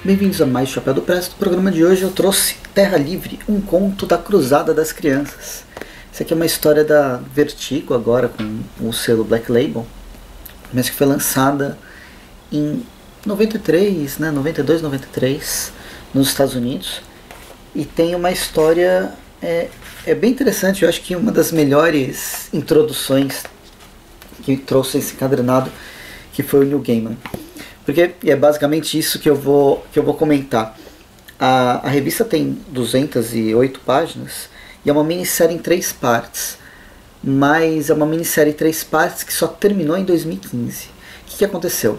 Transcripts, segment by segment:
Bem-vindos a mais Chapéu do Presto. No programa de hoje eu trouxe Terra Livre, um conto da Cruzada das Crianças. Essa aqui é uma história da Vertigo, agora com o selo Black Label, mas que foi lançada em 93, 92, 93, nos Estados Unidos. E tem uma história bem interessante. Eu acho que uma das melhores introduções que trouxe esse encadernado, que foi o Neil Gaiman. Porque é basicamente isso que eu vou comentar. A revista tem 208 páginas e é uma minissérie em 3 partes. Mas é uma minissérie em 3 partes que só terminou em 2015. O que aconteceu?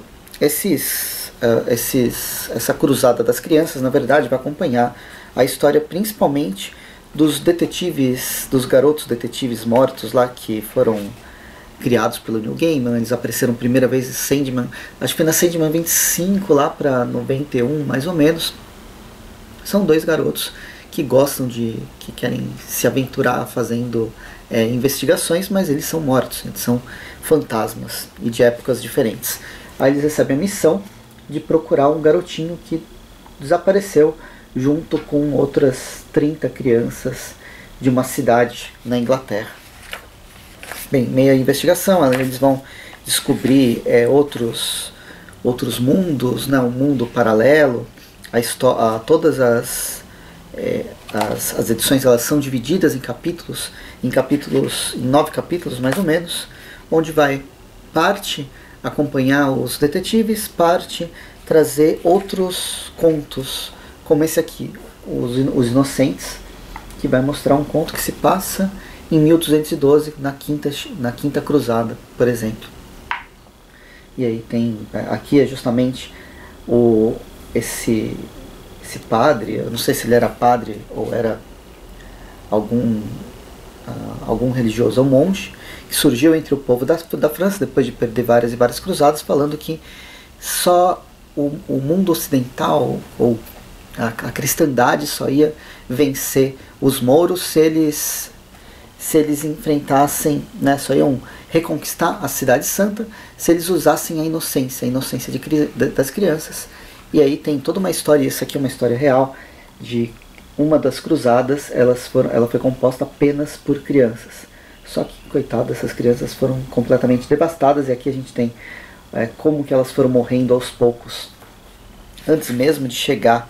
Essa cruzada das crianças, na verdade, vai acompanhar a história principalmente dos detetives, dos garotos detetives mortos lá que foram criados pelo Neil Gaiman. Eles apareceram primeira vez em Sandman, acho que foi na Sandman 25 lá para 91 mais ou menos. São 2 garotos que que querem se aventurar fazendo investigações, mas eles são mortos, eles são fantasmas e de épocas diferentes. Aí eles recebem a missão de procurar um garotinho que desapareceu junto com outras 30 crianças de uma cidade na Inglaterra. Bem, meio a investigação, eles vão descobrir outros mundos, um mundo paralelo. Todas as edições elas são divididas em em 9 capítulos mais ou menos, onde vai parte acompanhar os detetives, parte trazer outros contos, como esse aqui, Os Inocentes, que vai mostrar um conto que se passa em 1212, na quinta cruzada, por exemplo. E aí aqui é justamente esse padre, eu não sei se ele era padre ou era algum religioso ou monge, que surgiu entre o povo da França depois de perder várias e várias cruzadas, falando que só o mundo ocidental ou a cristandade só ia vencer os mouros se eles enfrentassem, só iam reconquistar a cidade santa se eles usassem a inocência das crianças. E aí tem toda uma história, isso aqui é uma história real, de uma das cruzadas, ela foi composta apenas por crianças. Só que, coitadas, essas crianças foram completamente devastadas, e aqui a gente tem como que elas foram morrendo aos poucos, antes mesmo de chegar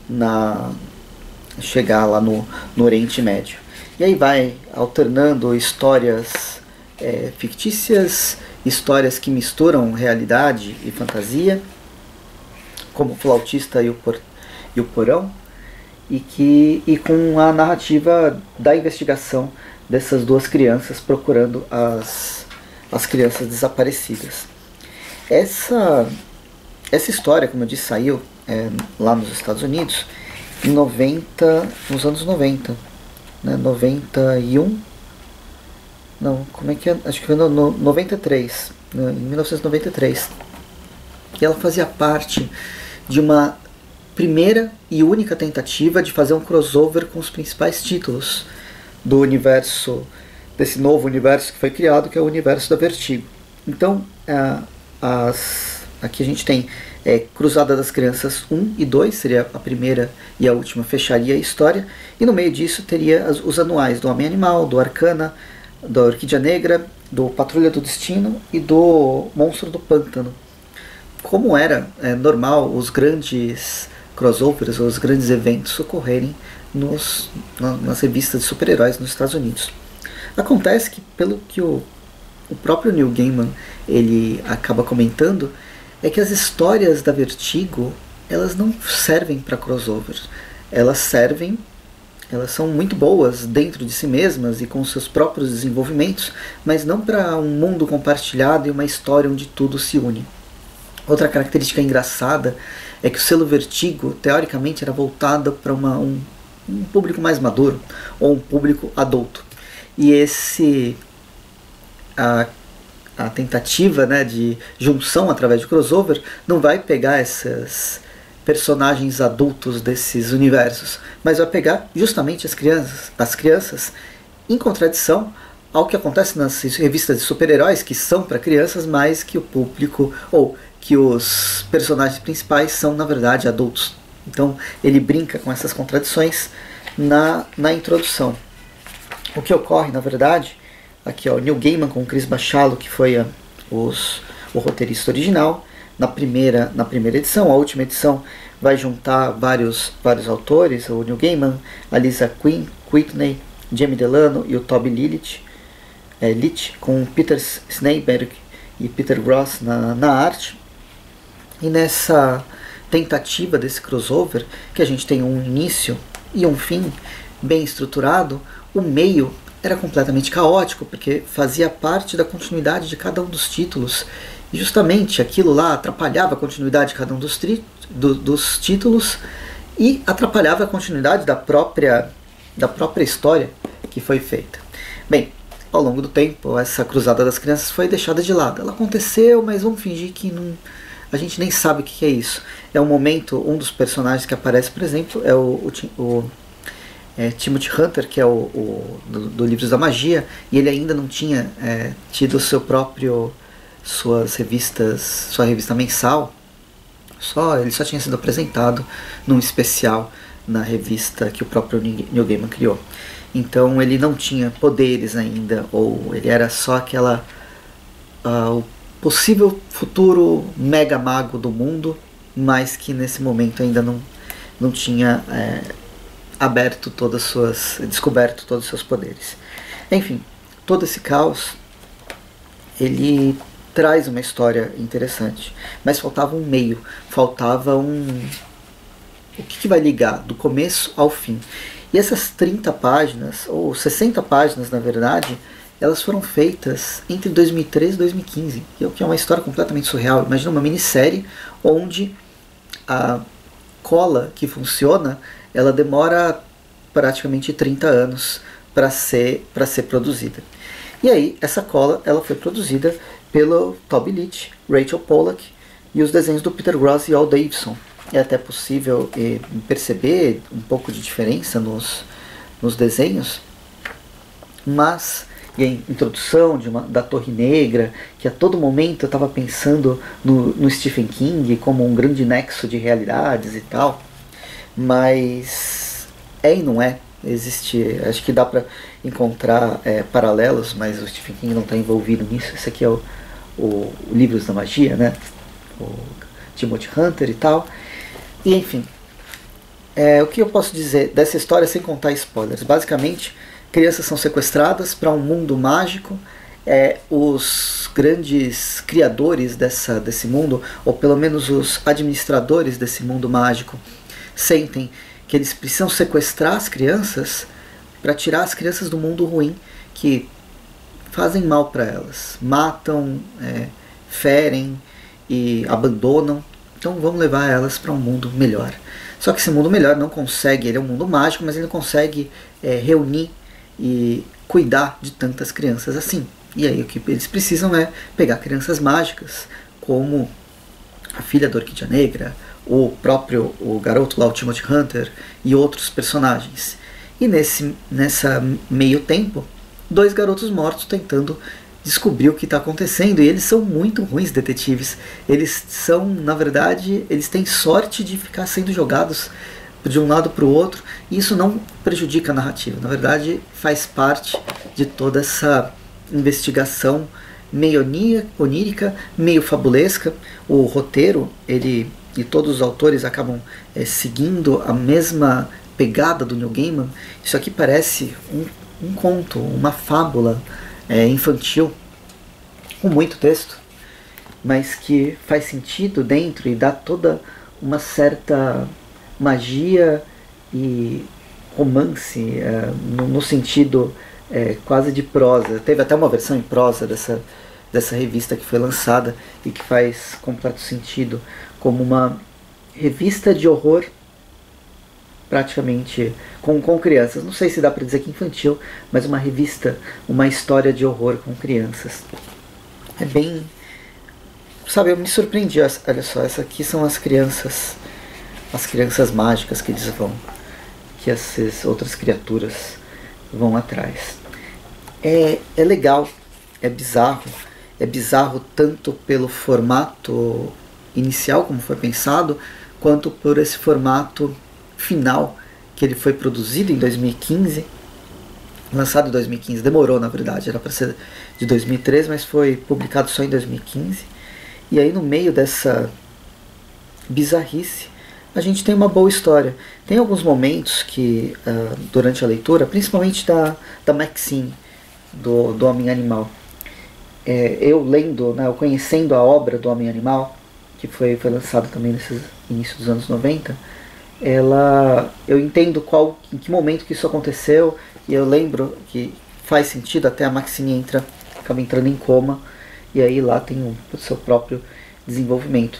lá no Oriente Médio. E aí vai alternando histórias fictícias, histórias que misturam realidade e fantasia, como O Flautista e o Porão, e com a narrativa da investigação dessas 2 crianças procurando as crianças desaparecidas. Essa história, como eu disse, saiu lá nos Estados Unidos nos anos 90, 91, não, como é que é? Acho que foi no 93, em 1993. E ela fazia parte de uma primeira e única tentativa de fazer um crossover com os principais títulos do universo, desse novo universo que foi criado, que é o universo da Vertigo. Então, aqui a gente tem Cruzada das Crianças 1 e 2, seria a primeira e a última, fecharia a história, e no meio disso teria os anuais do Homem-Animal, do Arcana, da Orquídea Negra, do Patrulha do Destino e do Monstro do Pântano. Como era normal os grandes crossovers, os grandes eventos ocorrerem nas revistas de super-heróis nos Estados Unidos. Acontece que, pelo que o próprio Neil Gaiman ele acaba comentando, é que as histórias da Vertigo elas não servem para crossover. Elas são muito boas dentro de si mesmas e com seus próprios desenvolvimentos, mas não para um mundo compartilhado e uma história onde tudo se une. Outra característica engraçada é que o selo Vertigo, teoricamente, era voltado para um público mais maduro, ou um público adulto. E a tentativa de junção através de crossover não vai pegar esses personagens adultos desses universos, mas vai pegar justamente as crianças, em contradição ao que acontece nas revistas de super-heróis, que são para crianças, mas que o público, ou que os personagens principais são, na verdade, adultos. Então ele brinca com essas contradições na introdução. O que ocorre, na verdade, aqui ó, Neil Gaiman com Chris Bachalo, que foi o roteirista original, na primeira edição. A última edição vai juntar vários autores, o Neil Gaiman, a Lisa Quickney, Jamie Delano e o Toby Leitch, com Peter Sneiberg e Peter Gross na arte. E nessa tentativa desse crossover, que a gente tem um início e um fim bem estruturado, o meio era completamente caótico, porque fazia parte da continuidade de cada um dos títulos, e justamente aquilo lá atrapalhava a continuidade de cada um dos títulos e atrapalhava a continuidade da própria história que foi feita. Bem, ao longo do tempo, essa Cruzada das Crianças foi deixada de lado. Ela aconteceu, mas vamos fingir que não, a gente nem sabe o que é isso. É um momento, um dos personagens que aparece, por exemplo, é o Timothy Hunter, que é do Livros da Magia, e ele ainda não tinha tido sua revista mensal. Ele só tinha sido apresentado num especial na revista que o próprio Neil Gaiman criou. Então ele não tinha poderes ainda, ou ele era só o possível futuro mega mago do mundo, mas que nesse momento ainda não tinha descoberto todos os seus poderes. Enfim, todo esse caos, ele traz uma história interessante, mas faltava um meio, faltava o que vai ligar do começo ao fim. E essas 30 páginas, ou 60 páginas na verdade, elas foram feitas entre 2013 e 2015, que é uma história completamente surreal. Imagina uma minissérie onde a cola que funciona, ela demora praticamente 30 anos para ser produzida. E aí, essa cola ela foi produzida pelo Toby Leitch, Rachel Pollack e os desenhos do Peter Gross e Al Davidson. É até possível perceber um pouco de diferença nos desenhos, mas e a introdução da Torre Negra, que a todo momento eu estava pensando no Stephen King como um grande nexo de realidades e tal, mas e não é. Existe, acho que dá para encontrar paralelos, mas o Stephen King não está envolvido nisso. Esse aqui é o Livros da Magia, né? O Timothy Hunter e tal. E enfim, o que eu posso dizer dessa história sem contar spoilers? Basicamente, crianças são sequestradas para um mundo mágico. Os grandes criadores desse mundo, ou pelo menos os administradores desse mundo mágico, sentem que eles precisam sequestrar as crianças para tirar as crianças do mundo ruim, que fazem mal para elas, matam, ferem e abandonam. Então vamos levar elas para um mundo melhor. Só que esse mundo melhor não consegue, ele é um mundo mágico, mas ele não consegue reunir e cuidar de tantas crianças assim. E aí o que eles precisam é pegar crianças mágicas, como a filha da Orquídea Negra, o garoto lá, o Timothy Hunter, e outros personagens. E nessa meio tempo, 2 garotos mortos tentando descobrir o que está acontecendo, e eles são muito ruins detetives. Eles são, na verdade, eles têm sorte de ficar sendo jogados de um lado para o outro, e isso não prejudica a narrativa. Na verdade, faz parte de toda essa investigação meio onírica, meio fabulesca. O roteiro, e todos os autores acabam seguindo a mesma pegada do Neil Gaiman. Isso aqui parece um conto, uma fábula infantil, com muito texto, mas que faz sentido dentro e dá toda uma certa magia e romance, no sentido quase de prosa. Teve até uma versão em prosa dessa revista que foi lançada e que faz completo sentido, como uma revista de horror praticamente com crianças. Não sei se dá para dizer que infantil, mas uma revista, uma história de horror com crianças. É bem... Sabe, eu me surpreendi. Olha só, essas aqui são as crianças mágicas que eles vão, que essas outras criaturas vão atrás. É legal, é bizarro tanto pelo formato inicial, como foi pensado, quanto por esse formato final, que ele foi produzido em 2015, lançado em 2015, demorou na verdade, era para ser de 2013, mas foi publicado só em 2015. E aí no meio dessa bizarrice, a gente tem uma boa história. Tem alguns momentos que, durante a leitura, principalmente da Maxine, do Homem-Animal, eu lendo, né, eu conhecendo a obra do Homem-Animal, que foi lançado também nesse início dos anos 90, eu entendo em que momento que isso aconteceu, e eu lembro que faz sentido, até a Maxine acaba entrando em coma, e aí lá tem o seu próprio desenvolvimento.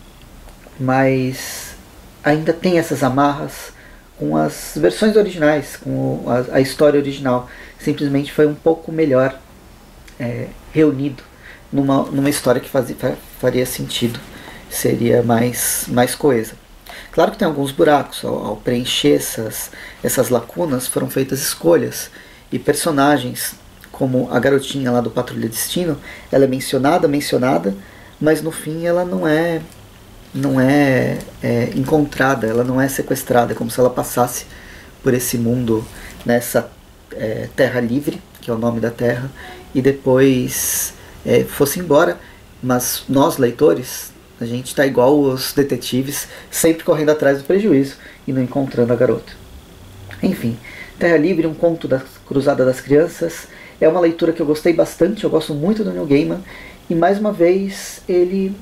Mas ainda tem essas amarras com as versões originais, com a história original. Simplesmente foi um pouco melhor reunido numa história que faria sentido, seria mais coesa. Claro que tem alguns buracos, ao preencher essas lacunas foram feitas escolhas, e personagens como a garotinha lá do Patrulha Destino, ela é mencionada, mas no fim ela não é encontrada, ela não é sequestrada, é como se ela passasse por esse mundo, nessa Terra Livre, que é o nome da Terra, e depois fosse embora. Mas nós, leitores, a gente está igual os detetives, sempre correndo atrás do prejuízo e não encontrando a garota. Enfim, Terra Livre, um conto da Cruzada das Crianças, é uma leitura que eu gostei bastante, eu gosto muito do Neil Gaiman, e mais uma vez ele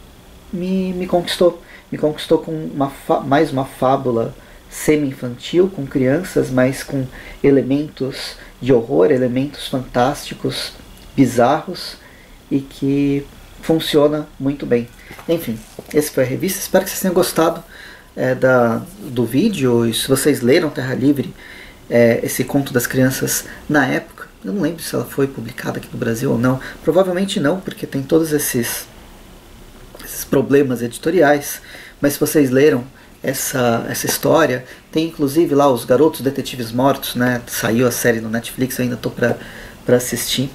me conquistou com mais uma fábula semi-infantil, com crianças, mas com elementos de horror, elementos fantásticos, bizarros, e que funciona muito bem. Enfim, esse foi a revista, espero que vocês tenham gostado do vídeo, e se vocês leram Terra Livre, esse conto das crianças na época, eu não lembro se ela foi publicada aqui no Brasil ou não, provavelmente não, porque tem todos esses problemas editoriais, mas se vocês leram essa história, tem inclusive lá os Garotos Detetives Mortos, né? Saiu a série no Netflix, eu ainda estou para assistir.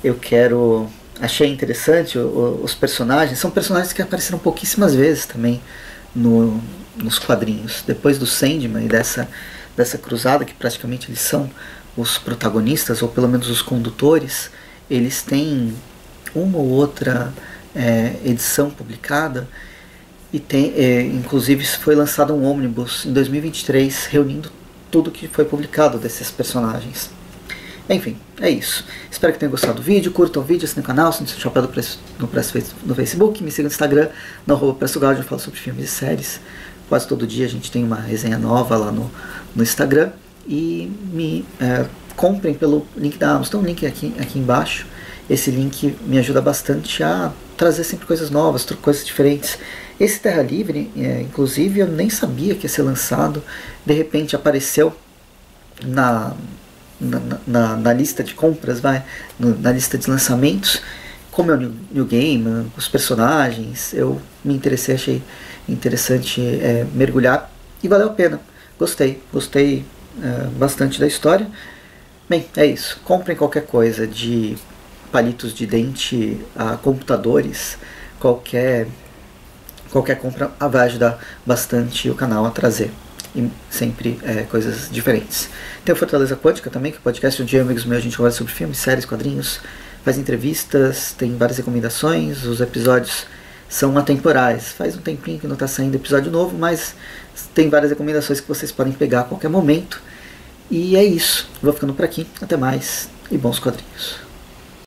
Achei interessante os personagens, são personagens que apareceram pouquíssimas vezes também nos quadrinhos. Depois do Sandman e dessa cruzada, que praticamente eles são os protagonistas, ou pelo menos os condutores, eles têm uma ou outra edição publicada, e inclusive foi lançado um ônibus em 2023 reunindo tudo que foi publicado desses personagens. Enfim, é isso. Espero que tenham gostado do vídeo, curtam o vídeo, assinem o canal, se não se chapéu no Facebook, me sigam no Instagram, no @PressoGaudio, onde eu falo sobre filmes e séries. Quase todo dia a gente tem uma resenha nova lá no Instagram, e me comprem pelo link da Amazon, tem um link aqui embaixo. Esse link me ajuda bastante a trazer sempre coisas novas, coisas diferentes. Esse Terra Livre, inclusive, eu nem sabia que ia ser lançado. De repente apareceu na lista de compras, na lista de lançamentos. Como é o Neil Gaiman, os personagens, eu me interessei, achei interessante mergulhar, e valeu a pena. Gostei bastante da história. Bem, é isso. Comprem qualquer coisa, de palitos de dente a computadores, qualquer compra vai ajudar bastante o canal a trazer, e sempre coisas diferentes. Tem o Fortaleza Quântica também, que é um podcast onde amigos meus a gente conversa sobre filmes, séries, quadrinhos, faz entrevistas, tem várias recomendações. Os episódios são atemporais, faz um tempinho que não está saindo episódio novo, mas tem várias recomendações que vocês podem pegar a qualquer momento. E é isso, vou ficando por aqui, até mais e bons quadrinhos.